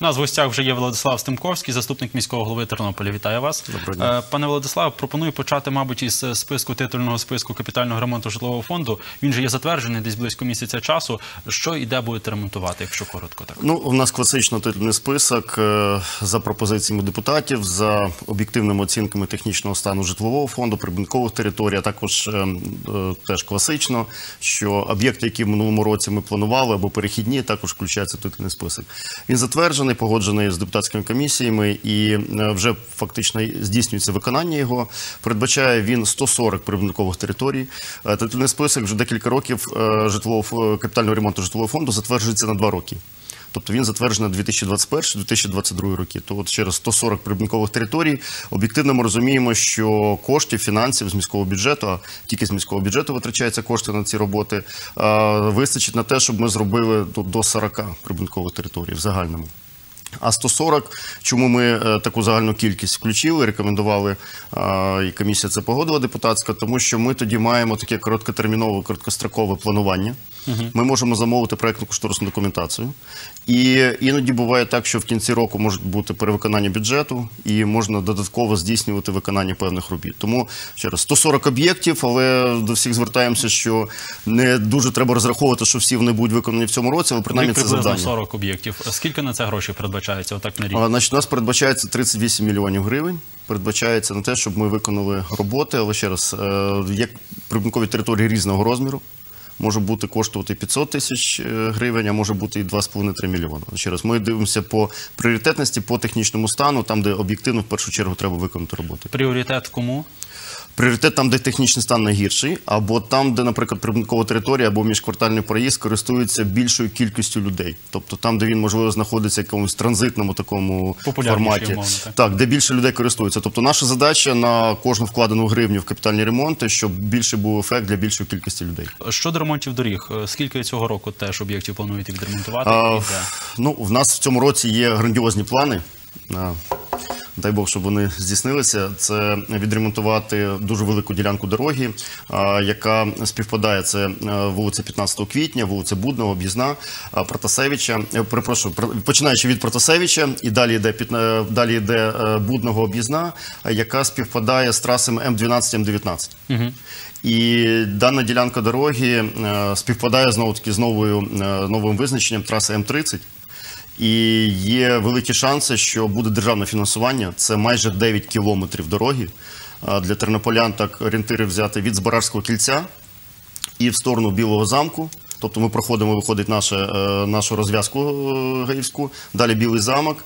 У нас в гостях вже є Владислав Стемковський, заступник міського голови Тернополя. Вітаю вас. Доброго дня. Пане Владиславе, пропоную почати, мабуть, із титульного списку капітального ремонту житлового фонду. Він же є затверджений десь близько місяця часу. Що і де будете ремонтувати, якщо коротко так? Ну, у нас класично титульний список за пропозиціями депутатів, за об'єктивними оцінками технічного стану житлового фонду, прибудинкових територій, а також теж класично, що об'єкти, які в минулому році ми планували або перехідні, також включаються в титульний список. Він затверджений, погоджений з депутатськими комісіями і вже фактично здійснюється виконання його. Передбачає він 140 прибудинкових територій. Титульний список вже декілька років капітального ремонту житлового фонду затверджується на 2 роки. Тобто він затверджений на 2021-2022 роки. То от через 140 прибудинкових територій об'єктивно ми розуміємо, що коштів, фінансів з міського бюджету, а тільки з міського бюджету витрачаються кошти на ці роботи, вистачить на те, щоб ми зробили до 40 прибудинкових територій в загальному. А 140, чому ми таку загальну кількість включили, рекомендували, і комісія це погодила депутатська, тому що ми тоді маємо таке короткотермінове, короткострокове планування. Ми можемо замовити проєктну кошторисну документацію. І іноді буває так, що в кінці року може бути перевиконання бюджету і можна додатково здійснювати виконання певних робіт. Тому, ще раз, 140 об'єктів, але до всіх звертаємося, що не дуже треба розраховувати, що всі вони будуть виконані в цьому році, але принаймні це завдання. 40 об'єктів. Скільки на це грошей передбачається отак на рік? Значить, у нас передбачається 38 мільйонів гривень. Передбачається на те, щоб ми виконали роботи, але ще раз, є прибудинкові території різного розміру. Може бути коштувати 500 тисяч гривень, а може бути і 2,5-3 мільйони. Ще раз, ми дивимося по пріоритетності, по технічному стану, там, де об'єктивно в першу чергу треба виконати роботи. Пріоритет кому? Пріоритет там, де технічний стан найгірший, або там, де, наприклад, прибудинкова територія або міжквартальний проїзд користується більшою кількістю людей. Тобто там, де він, можливо, знаходиться в якомусь транзитному такому форматі. Умовно, так, де більше людей користуються. Тобто наша задача на кожну вкладену гривню в капітальні ремонти, щоб більше був ефект для більшої кількості людей. Щодо ремонтів доріг, скільки цього року теж об'єктів плануєте відремонтувати? Ну, в нас в цьому році є грандіозні плани. Дай Бог, щоб вони здійснилися. Це відремонтувати дуже велику ділянку дороги, яка співпадає. Це вулиця 15 квітня, вулиця Будного, об'їзна, Протасевича. Перепрошую, починаючи від Протасевича і далі йде Будного, об'їзна, яка співпадає з трасами М12, М19. І дана ділянка дороги співпадає знову-таки з новим визначенням траси М30. І є великі шанси, що буде державне фінансування. Це майже 9 кілометрів дороги. Для тернополян так орієнтири взяти від Збаражського кільця і в сторону Білого замку. Тобто ми проходимо, виходить нашу розв'язку Гаївську, далі Білий замок,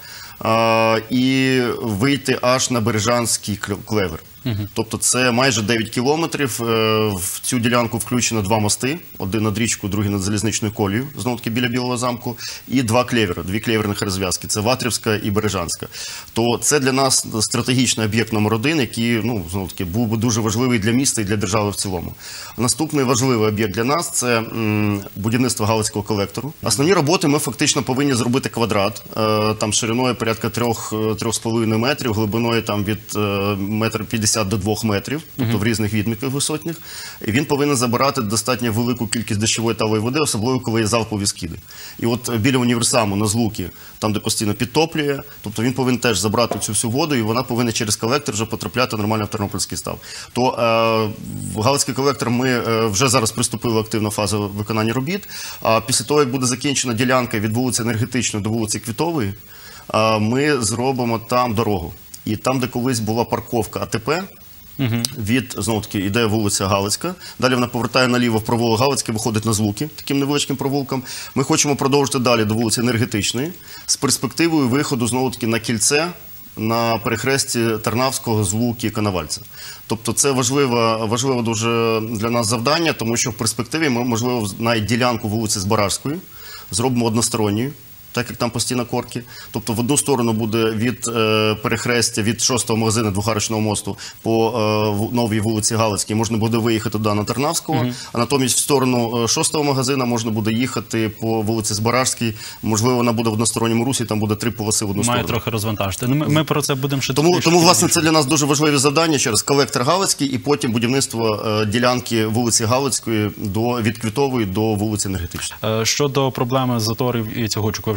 і вийти аж на Бережанський клевер. Тобто це майже 9 кілометрів. В цю ділянку включено 2 мости. Один над річкою, другий над залізничною колією, знову-таки біля Білого замку. І 2 клевери, 2 клеверних розв'язки. Це Ватрівська і Бережанська. То це для нас стратегічний об'єкт номер 1, який, знову-таки, був би дуже важливий для міста і для держави в цілому. Наступний важливий об'єкт для нас – це будівництво Галицького колектору. Основні роботи ми фактично повинні зробити квадрат. Там шириною порядка 3,5 метрів, глибиною там від 1,50 до 2 метрів, тобто в різних відмітках висотних. І він повинен забирати достатньо велику кількість дощової талої води, особливо коли є залпові скиди. І от біля універсаму на Злуки, там де постійно підтоплює, тобто він повинен теж забрати цю всю воду, і вона повинна через колектор вже потрапляти нормально в Тернопільський став. То в Галицький колектор ми вже зараз приступили активно фазу виконання робіт. А після того, як буде закінчена ділянка від вулиці Енергетичної до вулиці Квітової, ми зробимо там дорогу. І там, де колись була парковка АТП, знову-таки, йде вулиця Галицька, далі вона повертає наліво в провулок Галицький, виходить на Злуки, таким невеличким провулком. Ми хочемо продовжити далі до вулиці Енергетичної, з перспективою виходу, знову-таки, на кільце, на перехресті Тарнавського, Злуки, Коновальця. Тобто це важливе дуже для нас завдання, тому що в перспективі ми, можливо, навіть ділянку вулиці Збаражської зробимо односторонньою, так як там постійно корки. Тобто в одну сторону буде від перехрестя, від 6-го магазину Двохарочного мосту по новій вулиці Галицькій можна буде виїхати туди на Тарнавського, а натомість в сторону 6-го магазину можна буде їхати по вулиці Збаражській. Можливо, вона буде в односторонньому русі, там буде 3 полоси в одну сторону. Має трохи розвантажити. Ми про це будемо ще Тому, власне, це для нас дуже важливі завдання через колектор Галицький і потім будівництво ділянки вулиці Галицької від Квітової до вулиці Енергетичної. Щодо проблеми заторів і цього, ви вже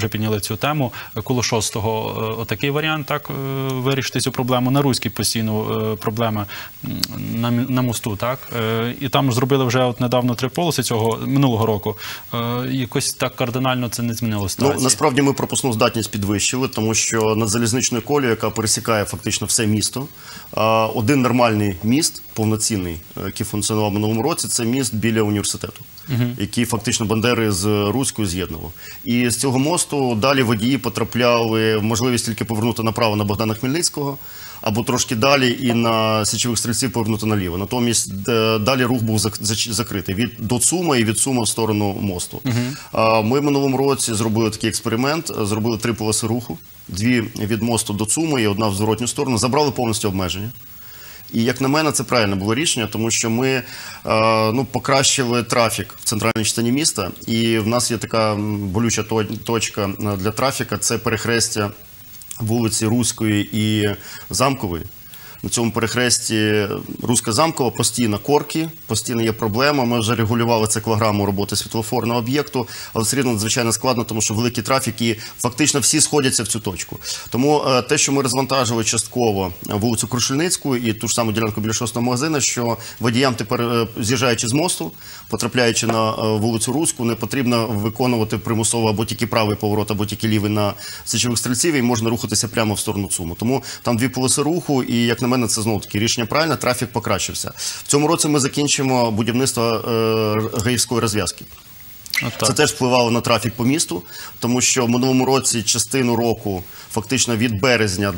підняли цю тему. Коло 6-го отакий варіант, так, вирішити цю проблему. На Руській постійно проблема на мосту, так. І там зробили вже от недавно 3 полоси минулого року. Якось так кардинально це не змінило ситуацію. Ну, насправді ми пропускну здатність підвищили, тому що над залізничною колією, яка пересікає фактично все місто, один нормальний міст, повноцінний, який функціонував в минулому році, це міст біля університету, який фактично Бандери з Руською з'єднував. І з цього мосту далі водії потрапляли в можливість тільки повернути направо на Богдана Хмельницького, або трошки далі і на Січових Стрільців повернути наліво. Натомість далі рух був закритий до ЦУМа і від ЦУМа в сторону мосту. Ми в минулому році зробили такий експеримент, зробили 3 полоси руху, 2 від мосту до ЦУМа і 1 в зворотню сторону, забрали повністю обмеження. І, як на мене, це правильне було рішення, тому що ми покращили трафік в центральній частині міста, і в нас є така болюча точка для трафіка – це перехрестя вулиці Руської і Замкової. На цьому перехресті Руська-Замкова постійно корки, постійно є проблема. Ми вже регулювали циклограму роботи світлофорного об'єкту, але все рівно надзвичайно складно, тому що великий трафік і фактично всі сходяться в цю точку. Тому те, що ми розвантажили частково вулицю Крушельницьку і ту ж саму ділянку біля 6-го магазину, що водіям тепер, з'їжджаючи з мосту, потрапляючи на вулицю Руську, не потрібно виконувати примусово або тільки правий поворот, або тільки лівий на Січових Стрільців, і можна рухатися прямо в сторону ЦУМу. Тому там 2 полоси руху, і, як на мене, це знову-таки рішення правильне, трафік покращився. В цьому році ми закінчимо будівництво Гаївської розв'язки. Це теж впливало на трафік по місту, тому що в минулому році частину року, фактично від березня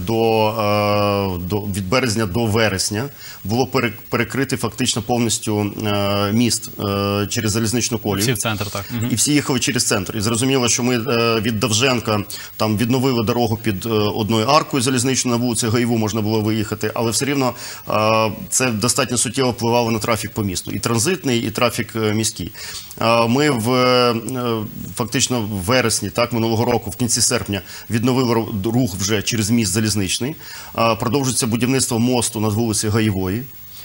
до вересня, було перекритий фактично повністю міст через залізничну колію. Всі в центр, так. І всі їхали через центр. І зрозуміло, що ми від Довженка там відновили дорогу під одною аркою залізничною, на вулиці Гаїву можна було виїхати, але все рівно це достатньо суттєво впливало на трафік по місту. І транзитний, і трафік міський. Ми фактично в вересні, так, минулого року, в кінці серпня, відновили рух вже через міст залізничний. Продовжується будівництво мосту над вулицею Гаївої.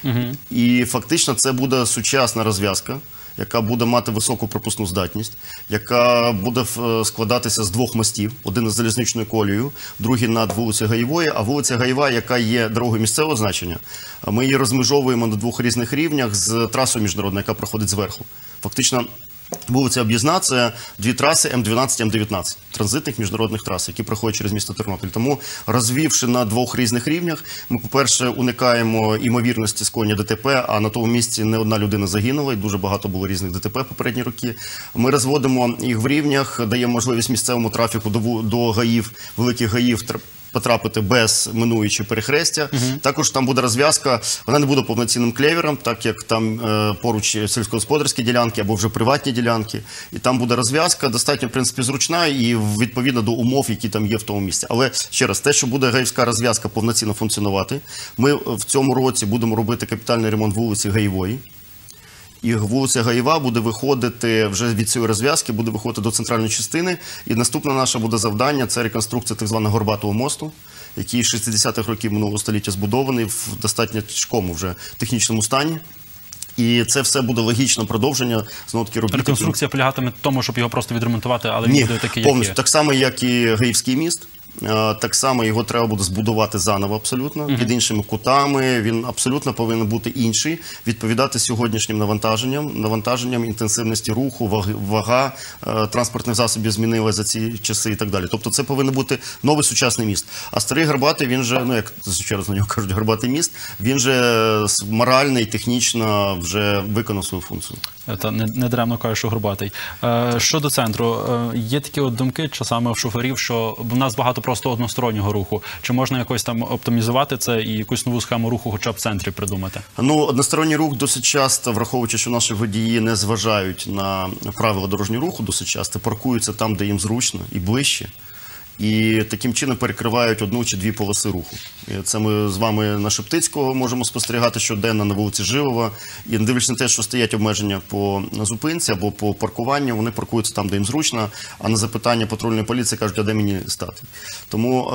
І фактично це буде сучасна розв'язка, яка буде мати високу пропускну здатність, яка буде складатися з 2 мостів. Один із залізничною колією, другий над вулицею Гаївої, а вулиця Гаїва, яка є дорогою місцевого значення, ми її розмежовуємо на 2 різних рівнях з трасою міжнародною, яка проходить зверху. Фактично, вулиця Об'їзна – це 2 траси М12, М19, транзитних міжнародних трас, які проходять через місто Тернопіль. Тому, розвівши на 2 різних рівнях, ми, по-перше, уникаємо імовірності скоєння ДТП, а на тому місці не одна людина загинула, і дуже багато було різних ДТП попередні роки. Ми розводимо їх в рівнях, даємо можливість місцевому трафіку до гаїв, великих гаїв, потрапити без минуючи перехрестя. Також там буде розв'язка, вона не буде повноцінним клевером, так як там поруч сільськогосподарські ділянки або вже приватні ділянки. І там буде розв'язка, достатньо, в принципі, зручна і відповідно до умов, які там є в тому місці. Але, ще раз, те, що буде гаївська розв'язка повноцінно функціонувати, ми в цьому році будемо робити капітальний ремонт вулиці Гаївої. І вулиця Гаїва буде виходити, вже від цієї розв'язки, буде виходити до центральної частини. І наступне наше буде завдання – це реконструкція так званого Горбатого мосту, який з 60-х років минулого століття збудований в достатньо тяжкому вже технічному стані. І це все буде логічне продовження, знову-таки, робіт. Реконструкція полягатиме в тому, щоб його просто відремонтувати, але він буде такий, повністю. як є. Так само, як і Гаївський міст. Так само його треба буде збудувати заново абсолютно, під іншими кутами, він абсолютно повинен бути інший, відповідати сьогоднішнім навантаженням, інтенсивності руху, вага транспортних засобів змінилася за ці часи і так далі. Тобто це повинен бути новий сучасний міст. А старий Горбатий, він же, як ще раз на нього кажуть, Горбатий міст, він же морально і технічно вже виконав свою функцію. Та не даремно кажуть, що Горбатий. Щодо центру, є такі от думки часами в шоферів, що в нас багато просто одностороннього руху. Чи можна якось там оптимізувати це і якусь нову схему руху хоча б в центрі придумати? Ну, односторонній рух досить часто, враховуючи, що наші водії не зважають на правила дорожнього руху, досить часто паркуються там, де їм зручно і ближче. І таким чином перекривають 1 чи 2 полоси руху. І це ми з вами на Шептицького можемо спостерігати щоденно на вулиці Живова. І не дивлячись на те, що стоять обмеження по зупинці або по паркуванню, вони паркуються там, де їм зручно, а на запитання патрульної поліції кажуть, а де мені стати. Тому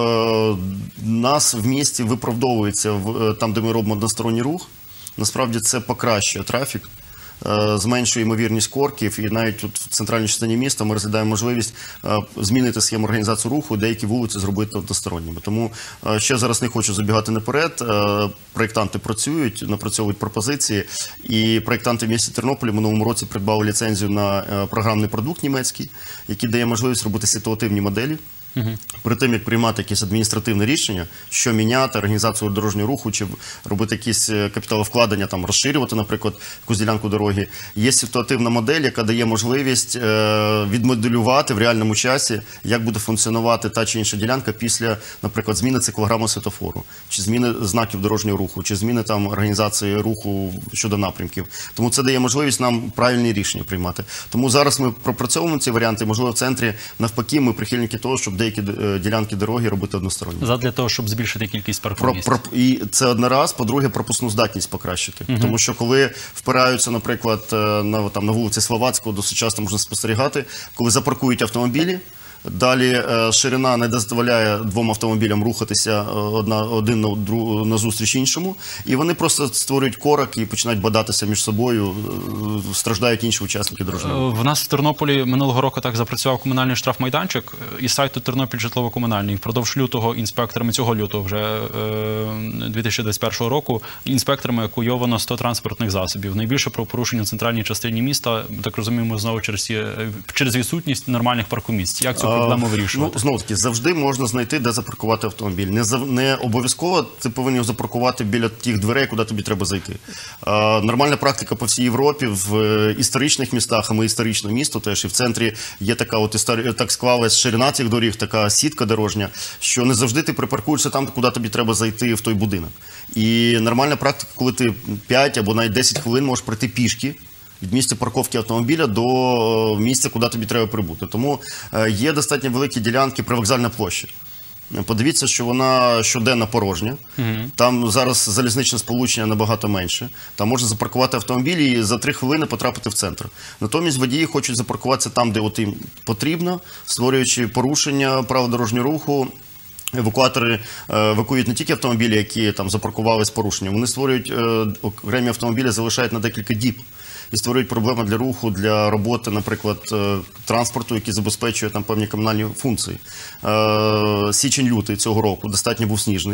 нас в місті виправдовується там, де ми робимо односторонній рух. Насправді це покращує трафік. зменшує ймовірність корків, і навіть тут в центральній частині міста ми розглядаємо можливість змінити схему організації руху, деякі вулиці зробити односторонніми. Тому ще зараз не хочу забігати наперед. Проєктанти працюють, напрацьовують пропозиції, і проєктанти в місті Тернополі в минулому році придбали ліцензію на програмний продукт німецький, який дає можливість робити ситуативні моделі. Перед тим, як приймати якесь адміністративне рішення, що міняти, організацію дорожнього руху, чи робити якісь капіталовкладення, там, розширювати, наприклад, якусь ділянку дороги, є ситуативна модель, яка дає можливість відмоделювати в реальному часі, як буде функціонувати та чи інша ділянка після, наприклад, зміни циклограми світофору, чи зміни знаків дорожнього руху, чи зміни там організації руху щодо напрямків. Тому це дає можливість нам правильні рішення приймати. Тому зараз ми пропрацьовуємо ці варіанти, можливо, в центрі навпаки ми прихильники того, щоб деякі ділянки дороги робити односторонні. Задля того, щоб збільшити кількість паркомісць. І це один раз, по-друге, пропускну здатність покращити. Тому що коли впираються, наприклад, на вулиці Словацького, досить часто можна спостерігати, коли запаркують автомобілі, далі ширина не дозволяє двом автомобілям рухатися один назустріч іншому, і вони просто створюють корок і починають бадатися між собою, страждають інші учасники дорожнього руху. В нас в Тернополі минулого року так запрацював комунальний штрафмайданчик із сайту Тернопіль житлово-комунальний. Впродовж лютого інспекторами, цього лютого вже 2021 року, інспекторами евакуйовано 100 транспортних засобів. Найбільше правопорушень у центральній частині міста, так розуміємо, знову через відсутність нормальних паркомісць. Як цю проблему вирішувати? Знову таки, завжди можна знайти, де запаркувати автомобіль. Не обов'язково ти повинен його запаркувати біля тих дверей, куди тобі треба зайти. Нормальна практика по всій Європі, в історичних містах, а ми історичне місто теж, і в центрі є така так склалась ширина цих доріг, така сітка дорожня, що не завжди ти припаркуєшся там, куди тобі треба зайти в той будинок. І нормальна практика, коли ти 5 або навіть 10 хвилин можеш пройти пішки від місця парковки автомобіля до місця, куди тобі треба прибути. Тому є достатньо великі ділянки, привокзальна площа. Подивіться, що вона щоденно порожня. Там зараз залізничне сполучення набагато менше. Там можна запаркувати автомобіль і за 3 хвилини потрапити в центр. Натомість водії хочуть запаркуватися там, де от їм потрібно, створюючи порушення правил дорожнього руху. Евакуатори евакуюють не тільки автомобілі, які там запаркували з порушенням, вони створюють окремі автомобілі, залишають на декілька діб. І створюють проблеми для руху, для роботи, наприклад, транспорту, який забезпечує там певні комунальні функції. Січень-лютий цього року достатньо був сніжний.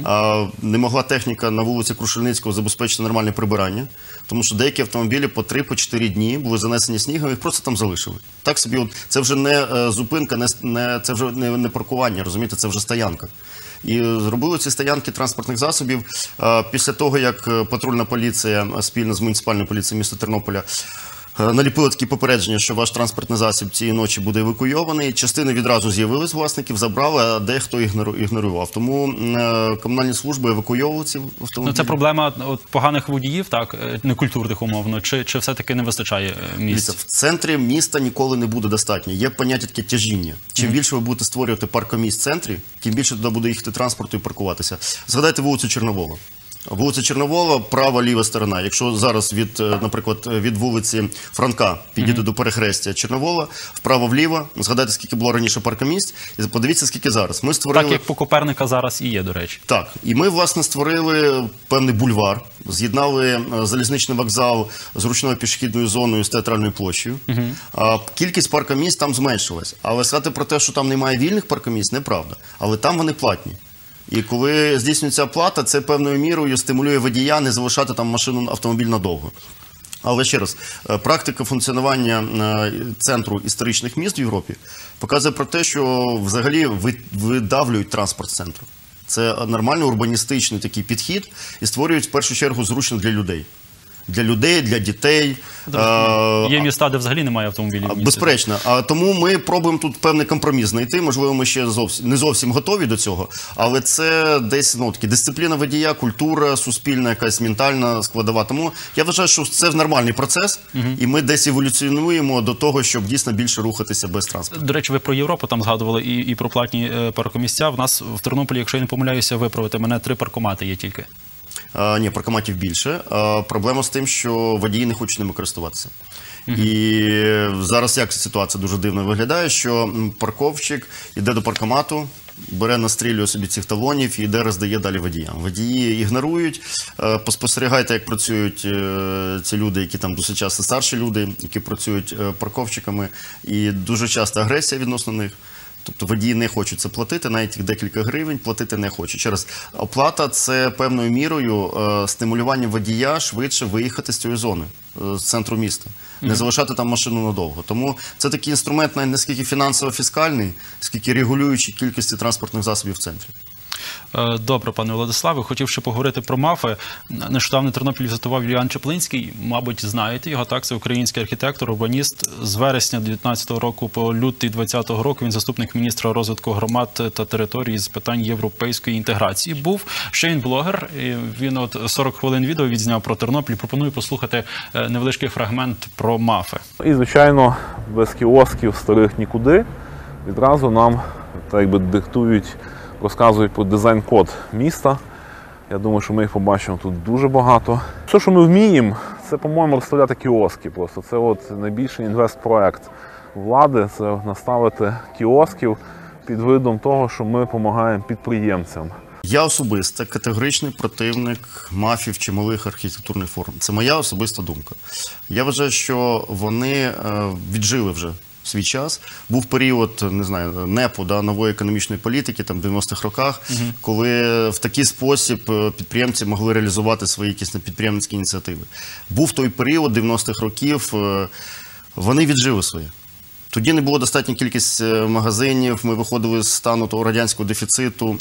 Не могла техніка на вулиці Крушельницького забезпечити нормальне прибирання, тому що деякі автомобілі по 3-4 дні були занесені снігом, їх просто там залишили. Так собі, це вже не зупинка, це вже не паркування, розумієте, це вже стоянка. І зробили ці стоянки транспортних засобів після того, як патрульна поліція спільно з муніципальною поліцією міста Тернополя наліпили такі попередження, що ваш транспортний засіб цієї ночі буде евакуйований. Частини відразу з'явились власників, забрали, а дехто ігнорував. Тому комунальні служби евакуйовували ці автомобілі. Це проблема поганих водіїв, так, некультурних умовно, чи все-таки не вистачає місць? В центрі міста ніколи не буде достатньо. Є поняття таке тяжіння. Чим більше ви будете створювати паркомісць в центрі, тим більше туди буде їхати транспорту і паркуватися. Згадайте вулицю Чорновола. Вулиця Чорновола, права, ліва сторона. Якщо зараз, наприклад, від вулиці Франка підійти до перехрестя Чорновола, вправо-вліво, згадайте, скільки було раніше паркомісць, і подивіться, скільки зараз. Ми створили... Так, як по Коперника зараз і є, до речі. Так. І ми, власне, створили певний бульвар, з'єднали залізничний вокзал з ручною пішохідною зоною з театральною площею. Кількість паркомісць там зменшилась. Але сказати про те, що там немає вільних паркомісць, неправда. Але там вони платні. І коли здійснюється оплата, це певною мірою стимулює водія не залишати там машину, автомобіль надовго. Але ще раз, практика функціонування центру історичних міст в Європі показує про те, що взагалі видавлюють транспорт з центру. Це нормальний урбаністичний такий підхід і створюють в першу чергу зручно для людей. Для людей, для дітей. Є міста, де взагалі немає автомобілів. Безперечно. Тому ми пробуємо тут певний компроміс знайти. Можливо, ми ще не зовсім готові до цього, але це десь дисципліна водія, культура, суспільна, якась ментальна складова. Тому я вважаю, що це нормальний процес, і ми десь еволюціонуємо до того, щоб дійсно більше рухатися без транспорту. До речі, ви про Європу там згадували і про платні паркомісця. В нас в Тернополі, якщо я не помиляюся, виправити мене, 3 паркомати є тільки. Ні, паркоматів більше. Проблема з тим, що водії не хочуть ними користуватися. І зараз як ситуація дуже дивно виглядає, що парковщик йде до паркомату, бере, настрілює собі цих талонів і йде, роздає далі водіям. Водії ігнорують. Поспостерігайте, як працюють ці люди, які там досить часто старші люди, які працюють парковщиками, і дуже часто агресія відносно них. Тобто водії не хочуть це платити, навіть їх декілька гривень платити не хочуть. Ще раз, оплата – це певною мірою стимулювання водія швидше виїхати з цієї зони, з центру міста. Не залишати там машину надовго. Тому це такий інструмент навіть не скільки фінансово-фіскальний, скільки регулюючий кількості транспортних засобів в центрі. Добре, пане Владиславе, хотів ще поговорити про МАФи. Нещодавно Тернопіль візитував Юліан Чаплинський, мабуть, знаєте його, так? Це український архітектор, урбаніст. З вересня 2019 року по лютий 2020 року він заступник міністра розвитку громад та територій з питань європейської інтеграції був. Ще він блогер, і він 40 хвилин відео відзняв про Тернопіль. Пропоную послухати невеличкий фрагмент про МАФи. І, звичайно, без кіосків старих нікуди. Відразу нам так якби диктують, розказують про дизайн-код міста. Я думаю, що ми їх побачимо тут дуже багато. Все, що ми вміємо, це, по-моєму, розставляти кіоски. Просто це от найбільший інвестпроект влади, це наставити кіосків під видом того, що ми допомагаємо підприємцям. Я особисто категоричний противник МАФів чи малих архітектурних форм. Це моя особиста думка. Я вважаю, що вони віджили вже свій час. Був період, не знаю, НЕПу, нової економічної політики, там, в 90-х роках, коли в такий спосіб підприємці могли реалізувати свої якісь підприємницькі ініціативи. Був той період 90-х років, вони віджили своє. Тоді не було достатня кількість магазинів, ми виходили з стану того радянського дефіциту,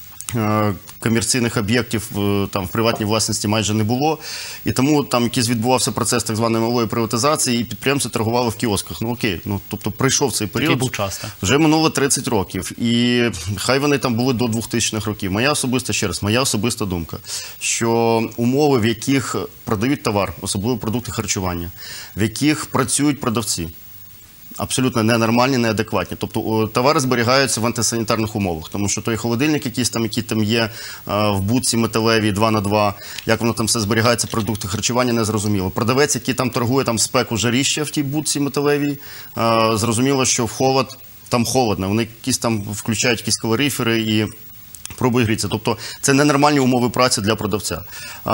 комерційних об'єктів там в приватній власності майже не було. І тому там якийсь відбувався процес так званої малої приватизації, і підприємці торгували в кіосках. Ну окей, тобто прийшов цей період. Який був час, так? Вже минуло 30 років. І хай вони там були до 2000-х років. Моя особиста думка, що умови, в яких продають товар, особливо продукти харчування, в яких працюють продавці, абсолютно ненормальні, неадекватні. Тобто товари зберігаються в антисанітарних умовах, тому що той холодильник якийсь там, який там є в будці металевій 2х2, як воно там все зберігається, продукти харчування, не зрозуміло. Продавець, який там торгує там в спеку жаріще в тій будці металевій, зрозуміло, що в холод, там холодно, вони якісь там включають якісь калорифери і пробують грітися. Тобто це ненормальні умови праці для продавця.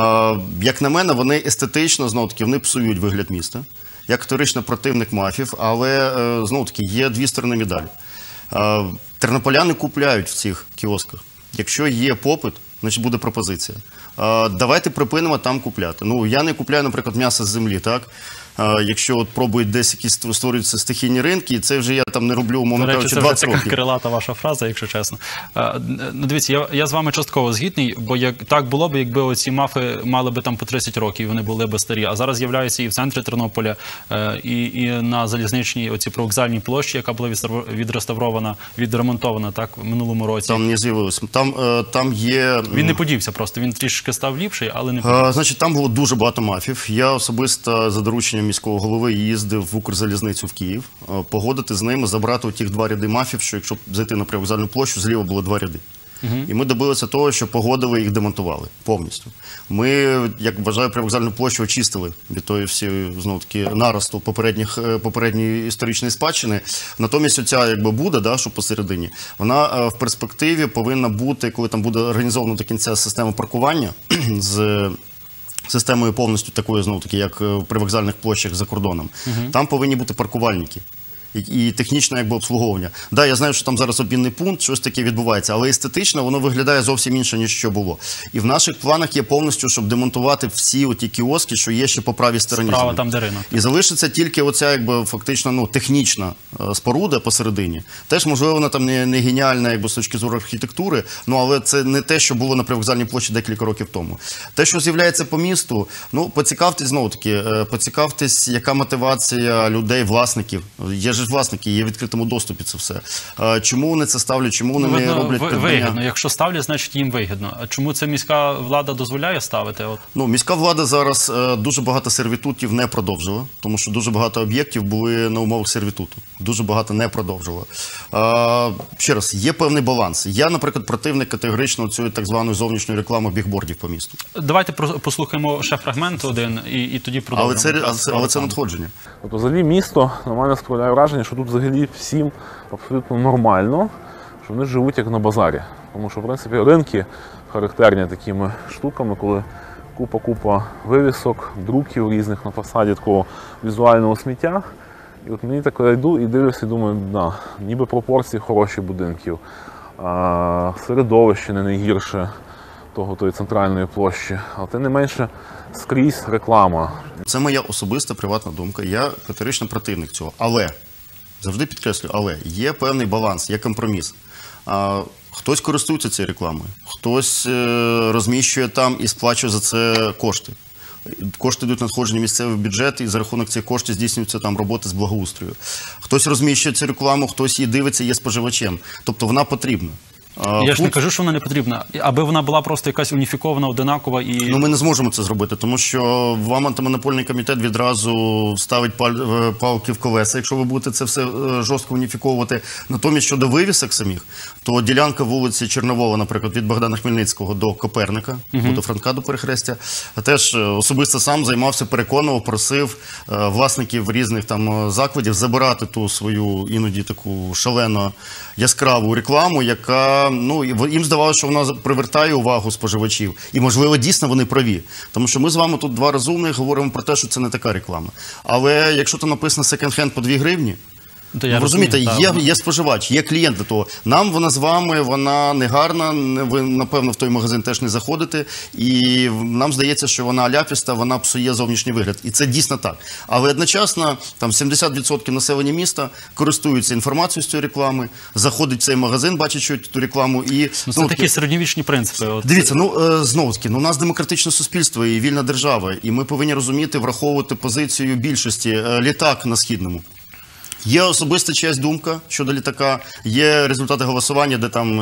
Як на мене, вони естетично, знову-таки, вони псують вигляд міста. Я категорично противник МАФів, але, знову-таки, є дві сторони медалі. Тернополяни купляють в цих кіосках. Якщо є попит, значить буде пропозиція. Давайте припинимо там купляти. Ну, я не купляю, наприклад, м'ясо з землі, так? Якщо от пробують десь якісь створюються стихійні ринки, і це вже я там не роблю, умовно кажучи, 20 років. Це така крилата ваша фраза, якщо чесно. Дивіться, я з вами частково згідний, бо так було б, якби оці МАФи мали би там по 30 років, і вони були б старі. А зараз з'являються і в центрі Тернополя, і на залізничній оці привокзальній площі, яка була відреставрована, відремонтована так в минулому році. Там не з'явилось. Там є... Він не подівся просто, він трішки став ліпший, але не подівся. Значить, там було дуже багато МАФів. Я особисто за дорученням міського голови їздив в Укрзалізницю в Київ, погодити з ними, забрати ті 2 ряди МАФів, що якщо зайти на привокзальну площу, зліва було 2 ряди. І ми добилися того, що погодили і їх демонтували повністю. Ми, як вважаю, привокзальну площу очистили від тої всієї, знову-таки, наросту попередньої історичної спадщини. Натомість оця, якби, буде, що посередині, вона в перспективі повинна бути, коли там буде організовано до кінця система паркування з системою повністю такою, знову-таки, як в привокзальних площах за кордоном. Там повинні бути паркувальники і технічне, якби, обслуговування. Да, я знаю, що там зараз обмінний пункт, щось таке відбувається, але естетично воно виглядає зовсім інше, ніж що було. І в наших планах є повністю, щоб демонтувати всі оті кіоски, що є ще по правій стороні. Справа там, де ринок. І залишиться тільки оця, якби, фактично, технічна споруда посередині. Теж, можливо, вона там не геніальна, якби, з точки зору архітектури, але це не те, що було на привокзальній площі декілька років тому. Те, що з'являється по місту, поцікавтесь, знову-таки, поцікавтесь, яка мотивація людей, власників. Є ж власники, є в відкритому доступі це все. Чому вони це ставлять, чому вони не роблять придбання? Вигідно. Якщо ставлять, значить їм вигідно. А чому це міська влада дозволяє ставити? Міська влада зараз дуже багато сервітутів не продовжила, тому що дуже багато об'єктів були на умовах сервітуту. Дуже багато не продовжила. Ще раз, є певний баланс. Я, наприклад, противник категорично цієї так званої зовнішньої реклами бігбордів по місту. Давайте послухаємо ще фрагмент один і тоді продовжимо. Але це надходження. Тобто, взагалі, місто, на мене справляє враження, що тут взагалі всім абсолютно нормально, що вони живуть як на базарі. Тому що, в принципі, ринки характерні такими штуками, коли купа вивісок, друків різних на фасаді такого візуального сміття. І от мені так я йду і дивлюся і думаю, да, ніби пропорції хороші будинків, середовище не найгірше тої центральної площі, але тим не менше скрізь реклама. Це моя особиста приватна думка, я категорично противник цього. Але, завжди підкреслюю, але є певний баланс, є компроміс. Хтось користується цією рекламою, хтось розміщує там і сплачує за це кошти. Кошти йдуть надходження місцевий бюджет, і за рахунок цих коштів здійснюються там роботи з благоустрою. Хтось розміщує цю рекламу, хтось її дивиться, є споживачем. Тобто вона потрібна. Я ж не кажу, що вона не потрібна, аби вона була просто якась уніфікована, одинакова і... Ну, ми не зможемо це зробити, тому що вам антимонопольний комітет відразу ставить палки в колеса, якщо ви будете це все жорстко уніфіковувати. Натомість, щодо вивісок самих, то ділянка вулиці Чорновола, наприклад, від Богдана Хмельницького до Коперника, до Франка, до Перехрестя, теж особисто сам займався, переконував, просив власників різних там закладів забирати ту свою іноді таку шалено яскраву рекламу, яка, ну, їм здавалося, що вона привертає увагу споживачів. І, можливо, дійсно вони праві. Тому що ми з вами тут два розумних говоримо про те, що це не така реклама. Але якщо там написано секонд-хенд по 2 гривні, ви розумієте, є споживач, є клієнт до того. Нам вона з вами, вона не гарна, ви, напевно, в той магазин теж не заходите, і нам здається, що вона аляпіста, вона псує зовнішній вигляд. І це дійсно так. Але одночасно, там 70% населення міста користуються інформацією з цієї реклами, заходить в цей магазин, бачить, що ту рекламу, і... Ну, це такі середньовічні принципи. Дивіться, знову-таки, у нас демократичне суспільство і вільна держава, і ми повинні розуміти, враховувати позицію більшості. Літак на Східному. Є особиста чиясь думка щодо літака, є результати голосування, де там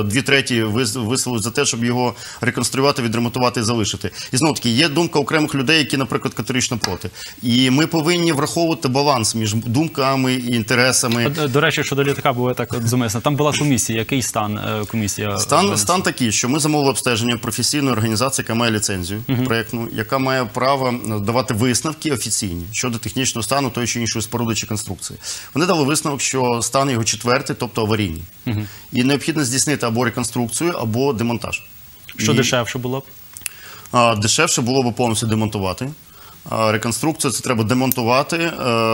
2/3 висловили за те, щоб його реконструювати, відремонтувати і залишити. І знову таки, є думка окремих людей, які, наприклад, категорично проти. І ми повинні враховувати баланс між думками і інтересами. До речі, щодо літака було так зумисно. Там була комісія. Який стан комісія? Стан такий, що ми замовили обстеження професійної організації, яка має ліцензію проєктну, яка має право давати висновки офіційні щодо технічного стану тої чи іншої споруди чи конструкції. Вони дали висновок, що стан його 4-й, тобто аварійний. І необхідно здійснити або реконструкцію, або демонтаж. Що дешевше було б? Дешевше було б повністю демонтувати. Реконструкцію це треба демонтувати,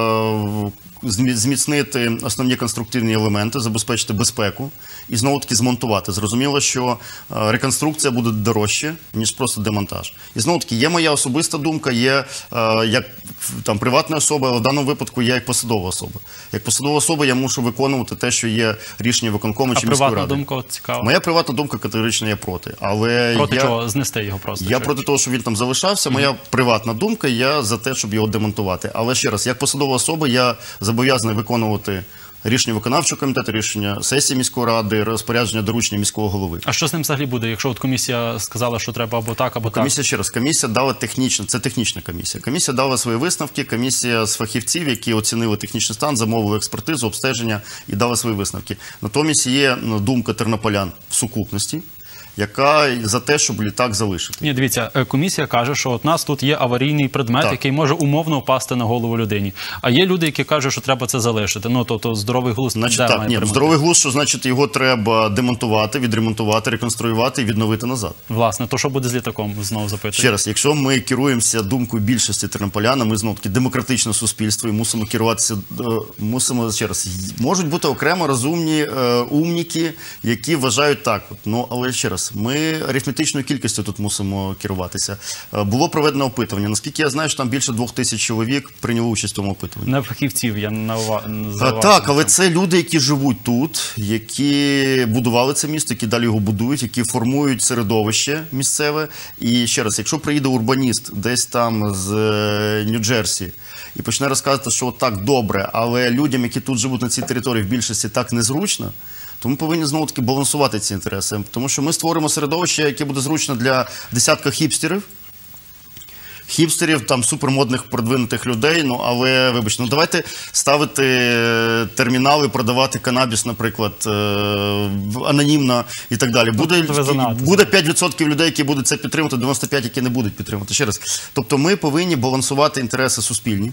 зміцнити основні конструктивні елементи, забезпечити безпеку і знову-таки змонтувати. Зрозуміло, що реконструкція буде дорожче, ніж просто демонтаж. І знову-таки є моя особиста думка, є як там приватна особа, але в даному випадку я як посадова особа. Як посадова особа я мушу виконувати те, що є рішення виконкому чи міської ради. А приватна думка от цікава? Моя приватна думка категорично є проти. Але проти чого? Знести його просто? Я проти того, щоб він там залишався. Моя приватна думка, я за те, щоб його демонтувати. Але ще раз, як посадова особа, я зобов'язаний виконувати рішення виконавчого комітету, рішення сесії міської ради, розпорядження, доручення міського голови. А що з ним взагалі буде, якщо от комісія сказала, що треба або так, або так? Комісія, ще раз, комісія дала технічно, це технічна комісія. Комісія дала свої висновки, комісія з фахівців, які оцінили технічний стан, замовили експертизу, обстеження і дали свої висновки. Натомість є думка тернополян в сукупності, яка за те, щоб літак залишити. Ні, дивіться, комісія каже, що от у нас тут є аварійний предмет, який може умовно впасти на голову людині. А є люди, які кажуть, що треба це залишити. Ну, то здоровий глузд. Значить, так, ні, здоровий глузд, що значить його треба демонтувати, відремонтувати, реконструювати і відновити назад. Власне, то що буде з літаком, знову запитую? Ще раз, якщо ми керуємося думкою більшості тернополян, ми знову таки демократичне суспільство і мусимо керуватися, ще раз, можуть бути окремо розумні умніки, які вважають так. Ну, але ще раз, ми арифметичною кількістю тут мусимо керуватися. Було проведено опитування. Наскільки я знаю, що там більше 2000 чоловік прийняли участь в цьому опитуванні. Не фахівців, я так, але це люди, які живуть тут, які будували це місто, які далі його будують, які формують середовище місцеве. І ще раз, якщо приїде урбаніст десь там з Нью-Джерсі і почне розказувати, що так добре, але людям, які тут живуть на цій території, в більшості так незручно, то ми повинні знову-таки балансувати ці інтереси. Тому що ми створимо середовище, яке буде зручно для десятка хіпстерів, там супермодних продвинутих людей, ну але, вибачте, ну давайте ставити термінали, продавати канабіс, наприклад, анонімно і так далі. Буде 5% людей, які будуть це підтримувати, 95% які не будуть підтримувати. Ще раз. Тобто ми повинні балансувати інтереси суспільні.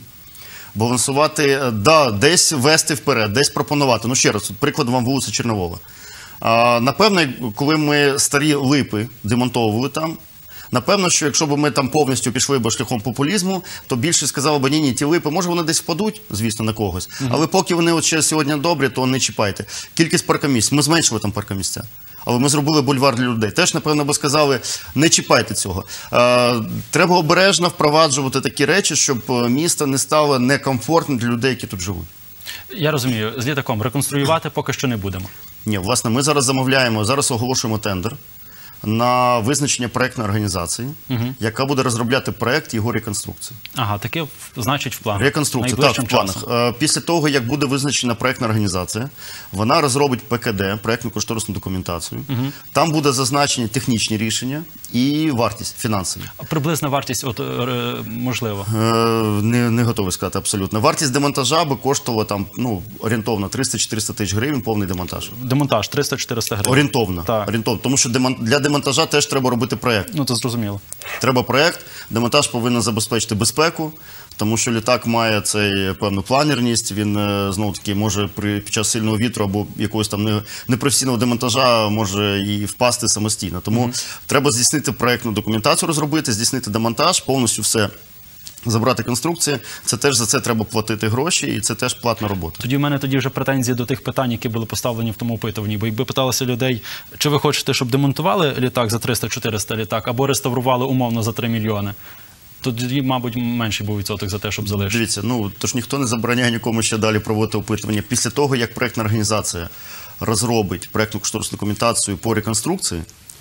Балансувати, десь вести вперед, десь пропонувати. Ну, ще раз, приклад вам вулиця Чорновола. Напевно, коли ми старі липи демонтовували там, напевно, що якщо б ми там повністю пішли б шляхом популізму, то більше сказали б, ні, ті липи, може вони десь впадуть, звісно, на когось, але поки вони от ще сьогодні добрі, то не чіпайте. Кількість паркомісць, ми зменшили там паркомісця. Але ми зробили бульвар для людей. Теж, напевно, би сказали, не чіпайте цього. Треба обережно впроваджувати такі речі, щоб місто не стало некомфортним для людей, які тут живуть. Я розумію, з літаком реконструювати поки що не будемо. Ні, власне, ми зараз замовляємо, зараз оголошуємо тендер на визначення проєктної організації, яка буде розробляти проєкт його реконструкції. Ага, таке, значить, в планах. Реконструкція, так, в планах. Після того, як буде визначена проєктна організація, вона розробить ПКД, проєктно-кошторисну документацію. Там буде зазначені технічні рішення і вартість фінансова. Приблизна вартість, от, можливо? Не готовий сказати абсолютно. Вартість демонтажа би коштувала там, орієнтовно 300-400 тисяч гривень, повний демонтаж. Демонтаж 300-400 гривень. Орієнтовно. Так. Орієнтовно. Тому що для демонтажа теж треба робити проєкт. Ну, це зрозуміло. Треба проєкт, демонтаж повинен забезпечити безпеку, тому що літак має цей певну планерність, він, знову-таки, може під час сильного вітру або якогось там непрофесійного демонтажа може і впасти самостійно. Тому треба здійснити проєктну документацію, розробити, здійснити демонтаж, повністю все забрати конструкції. Це теж за це треба платити гроші, і це теж платна робота. Тоді в мене вже претензії до тих питань, які були поставлені в тому опитуванні. Бо якби питалися людей, чи ви хочете, щоб демонтували літак за 300-400 літак, або реставрували умовно за 3 мільйони, тоді, мабуть, менший був відсоток за те, щоб залишити. Дивіться, тож ніхто не забороняє нікому ще далі проводити опитування. Після того, як проєктна організація розробить проєктну кошторисну документацію по реконструкції,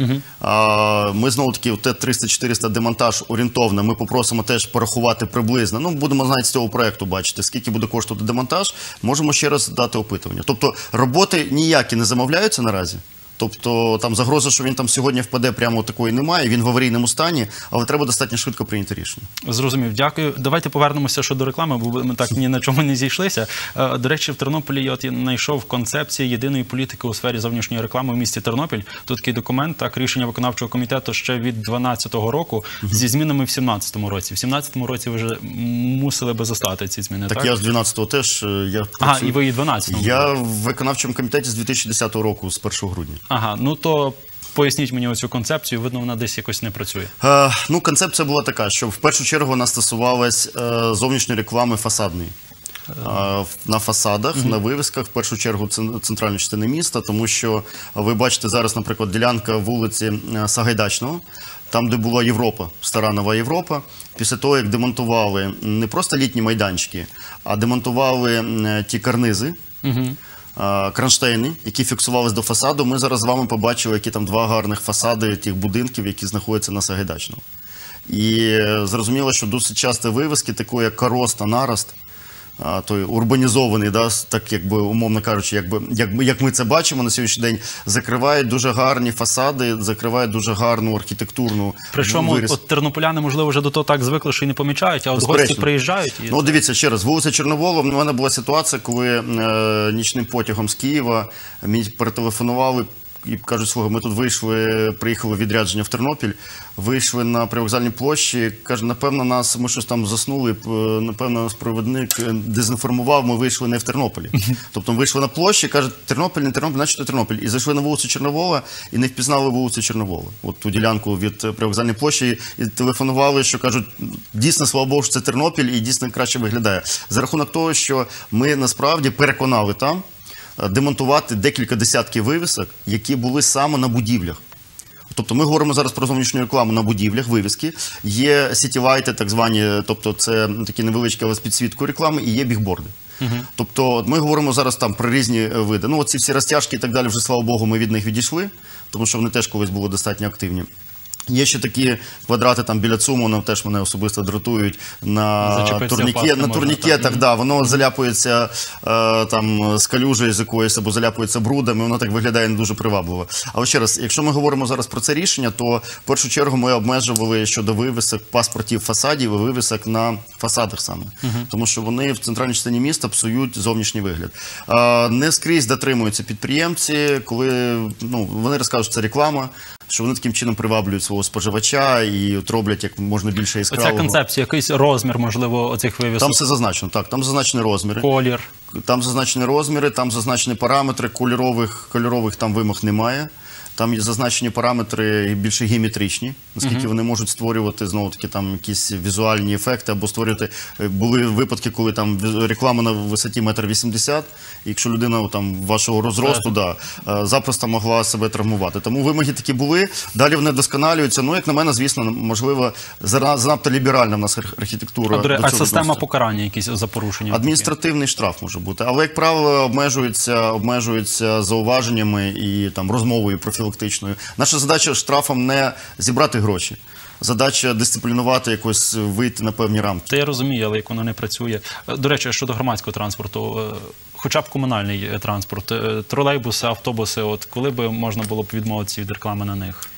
ми знову-таки те 300-400 демонтаж орієнтовно, ми попросимо теж порахувати приблизно. Будемо навіть з цього проєкту бачити, скільки буде коштувати демонтаж, можемо ще раз дати опитування. Тобто роботи ніякі не замовляються наразі. Тобто там загроза, що він там сьогодні впаде, прямо такої немає, він в аварійному стані, але треба достатньо швидко прийняти рішення. Зрозумів, дякую. Давайте повернемося ще до реклами, бо ми так ні на чому не зійшлися. До речі, в Тернополі я знайшов концепцію єдиної політики у сфері зовнішньої реклами в місті Тернопіль. Тут такий документ, так, рішення виконавчого комітету ще від 2012 року зі змінами в 2017 році. В 2017 році ви вже мусили би застати ці зміни, так? Так, я з 12-го теж. І ви і 12-го? Я в виконавчому комітеті з 2010 року, з 1 грудня. Ага, то поясніть мені оцю концепцію, видно, вона десь якось не працює. Концепція була така, що в першу чергу вона стосувалась зовнішньої реклами фасадної. На фасадах, на вивісках, в першу чергу центральної частини міста, тому що ви бачите зараз, наприклад, ділянка вулиці Сагайдачного, там, де була Європа, стара нова Європа, після того, як демонтували не просто літні майданчики, а демонтували ті карнизи, кронштейни, які фіксувалися до фасаду, ми зараз з вами побачили, які там два гарних фасади тих будинків, які знаходяться на Сагайдачному. І зрозуміло, що досить часто вивіски, такі як Короста, Нарост, той урбанізований, так якби умовно кажучи, як ми це бачимо на сьогоднішній день, закривають дуже гарні фасади, закривають дуже гарну архітектурну Причому от тернополяни, можливо, вже до того так звикли, що й не помічають, а от гості приїжджають. Дивіться, ще раз, вулиця Чорновола, в мене була ситуація, коли нічним потягом з Києва мені перетелефонували і кажуть, слухай, ми тут вийшли, приїхали в відрядження в Тернопіль, вийшли на Привокзальній площі, каже, напевно, ми щось там заснули, напевно, нас провідник дезінформував, ми вийшли не в Тернополі. Тобто ми вийшли на площі, кажуть, Тернопіль, не Тернопіль, наче Тернопіль. І зайшли на вулицю Чорновола і не впізнали вулицю Чорновола. От ту ділянку від Привокзальної площі, і телефонували, що кажуть, дійсно, слава Богу, що це Тернопіль і дійсно краще виглядає. За рахунок того, що ми насправді переконали там демонтувати декілька десятків вивісок, які були саме на будівлях. Тобто ми говоримо зараз про зовнішню рекламу на будівлях, вивіски. Є сітілайти, так звані, тобто це такі невеличкі, але з підсвіткою реклами, і є бігборди. Тобто ми говоримо зараз там про різні види. Оці всі розтяжки і так далі, вже, слава Богу, ми від них відійшли, тому що вони теж колись були достатньо активні. Є ще такі квадрати там біля ЦУМу, вони теж мене особисто дратують на турнікетах, воно заляпується там з калюжею з якоюсь або заляпується брудом, і воно так виглядає не дуже привабливо. Але ще раз, якщо ми говоримо зараз про це рішення, то в першу чергу ми обмежували щодо вивісок паспортів фасадів і вивісок на фасадах саме. Тому що вони в центральній частині міста псують зовнішній вигляд. Не скрізь дотримуються підприємці, коли вони розкажуть, що це реклама, що вони таким чином приваблюють свого споживача і от роблять як можна більше яскравого. Оця концепція, якийсь розмір, можливо, оцих вивісок? Там все зазначено, так, там зазначені розміри. Колір? Там зазначені розміри, там зазначені параметри, кольорових там вимог немає. Там є зазначені параметри більше геометричні, наскільки вони можуть створювати, знову-таки, там якісь візуальні ефекти, або створювати... Були випадки, коли там реклама на висоті 1,80 м, і якщо людина там вашого розросту, запросто могла себе травмувати. Тому вимоги такі були, далі вони вдосконалюються. Ну, як на мене, звісно, можливо, занадто ліберальна в нас архітектура. А система покарання якісь за порушення? Адміністративний штраф може бути, але, як правило, обмежуються зауваженнями і там розмовою профілактичною. Наша задача штрафом не зібрати гроші. Задача дисциплінувати, якось вийти на певні рамки. Та я розумію, але як воно не працює. До речі, щодо громадського транспорту, хоча б комунальний транспорт, тролейбуси, автобуси, от коли б можна було б відмовитися від реклами на них?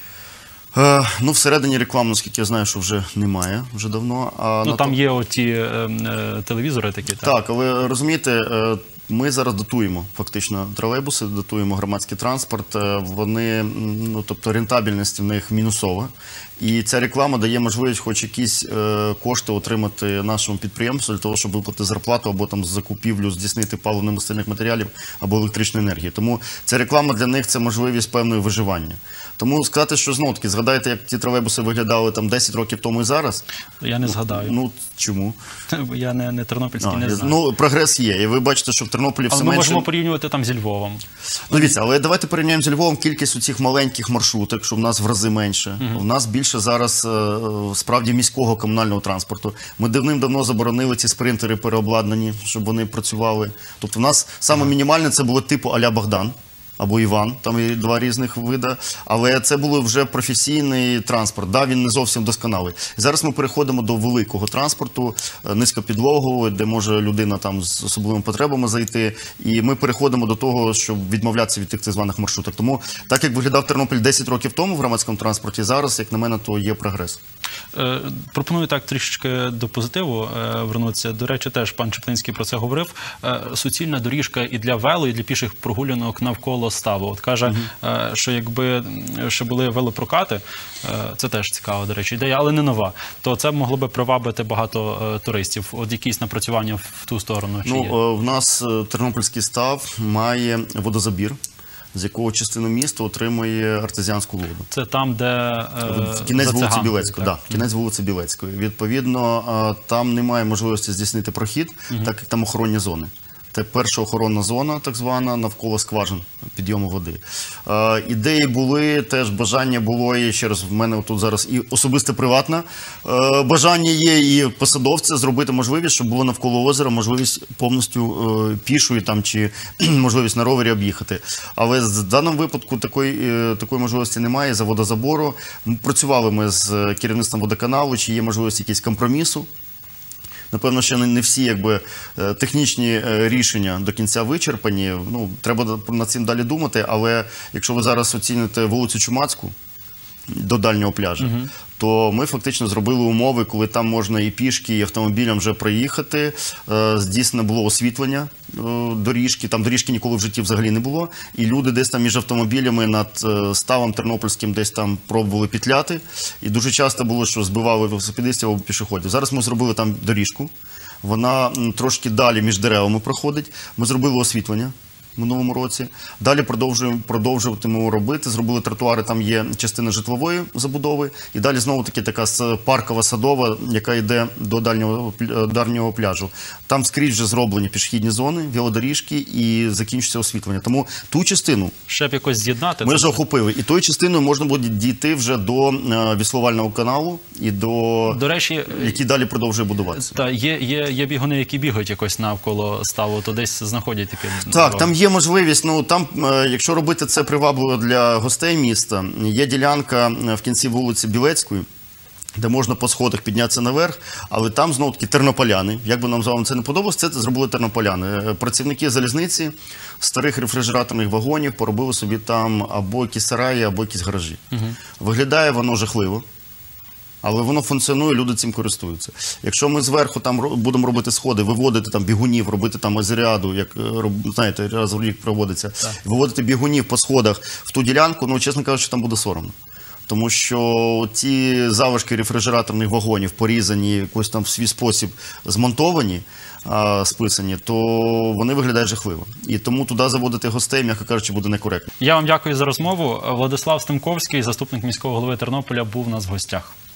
Ну, всередині реклами, наскільки я знаю, що вже немає, вже давно. Ну, там є оті телевізори такі, так? Так, але розумієте, ми зараз дотуємо фактично тролейбуси, дотуємо громадський транспорт, вони, ну, тобто рентабельність в них мінусова. І ця реклама дає можливість хоч якісь кошти отримати нашому підприємству для того, щоб виплатити зарплату або там закупівлю, здійснити паливно-мастильних матеріалів або електричної енергії. Тому ця реклама для них – це можливість певної виживання. Тому сказати, що знову-таки, згадайте, як ті тролейбуси виглядали там 10 років тому і зараз? Я не згадаю. Ну, чому? Я не тернопільський, не знаю. Ну, прогрес є. І ви бачите, що в Тернополі все менше... менше... Але ми можемо порівнювати там зі Львовом. Ну, дивіться, але давайте порівняємо з Львовом кількість у цих маленьких маршруток, що в нас в рази менше. У нас більше зараз справді міського комунального транспорту. Ми давним-давно заборонили ці спринтери переобладнані, щоб вони працювали. Тобто в нас саме мінімальне це було типу а-ля Богдан або Іван, там є два різних вида, але це був вже професійний транспорт, да, він не зовсім досконалий. Зараз ми переходимо до великого транспорту, низькопідлогового, де може людина там з особливими потребами зайти, і ми переходимо до того, щоб відмовлятися від тих так званих маршруток. Тому, так як виглядав Тернопіль 10 років тому в громадському транспорті, зараз, як на мене, то є прогрес. Пропоную так трішечки до позитиву вернутися. До речі, теж пан Чеплинський про це говорив. Суцільна доріжка і для вело, і для піших прогулянок навколо ставу. От каже, що якби ще були велопрокати, це теж цікава, до речі, ідея, але не нова, то це могло би привабити багато туристів. От якісь напрацювання в ту сторону? Ну, в нас Тернопільський став має водозабір, з якого частину міста отримує артезіанську воду. Це там, де кінець вулиці Білецької. Так, кінець вулиці Білецької. Відповідно, там немає можливості здійснити прохід, так як там охоронні зони. Це перша охоронна зона, так звана, навколо скважин підйому води. Ідеї були, теж бажання було, і ще раз, в мене тут зараз і особисте приватне бажання є, і посадовця зробити можливість, щоб було навколо озера можливість повністю пішою там, чи можливість на ровері об'їхати. Але в даному випадку такої можливості немає, за водозабору. Працювали ми з керівництвом водоканалу, чи є можливість якийсь компромісу. Напевно, ще не всі технічні рішення до кінця вичерпані. Ну, треба над цим далі думати, але якщо ви зараз оціните вулицю Чумацьку до дальнього пляжу, то ми фактично зробили умови, коли там можна і пішки, і автомобілям вже проїхати. Здійснено було освітлення доріжки, там доріжки ніколи в житті взагалі не було. І люди десь там між автомобілями над ставом Тернопільським десь там пробували петляти. І дуже часто було, що збивали велосипедистів або пішоходів. Зараз ми зробили там доріжку, вона трошки далі між деревами проходить. Ми зробили освітлення в минулому році. Далі продовжуватимемо робити. Зробили тротуари, там є частина житлової забудови. І далі знову-таки така паркова садова, яка йде до дальнього пляжу. Там скрізь вже зроблені пішохідні зони, велодоріжки і закінчується освітлення. Тому ту частину ще б якось з'єднати. Ми вже охопили. І тою частиною можна буде дійти вже до веслувального каналу, і до речі, який далі продовжує будуватися. Та є бігуни, які бігають якось навколо ставу, то десь знаходять таке. Так, там є можливість, ну там, якщо робити це привабливо для гостей міста, є ділянка в кінці вулиці Білецької, де можна по сходах піднятися наверх, але там знову-таки тернополяни. Як би нам з вами це не подобалося, це зробили тернополяни. Працівники залізниці, старих рефрижераторних вагонів поробили собі там або якісь сараї, або якісь гаражі. Виглядає воно жахливо. Але воно функціонує, люди цим користуються. Якщо ми зверху там будемо робити сходи, виводити там бігунів, робити там азеріаду, як, знаєте, раз в рік проводиться, виводити бігунів по сходах в ту ділянку, ну, чесно кажучи, там буде соромно. Тому що ті залишки рефрижераторних вагонів, порізані, якось там в свій спосіб змонтовані, списані, то вони виглядають жахливо. І тому туди заводити гостей, м'яко кажучи, буде некоректно. Я вам дякую за розмову. Владислав Стемковський, заступник міського голови Тернополя, був у нас в гостях.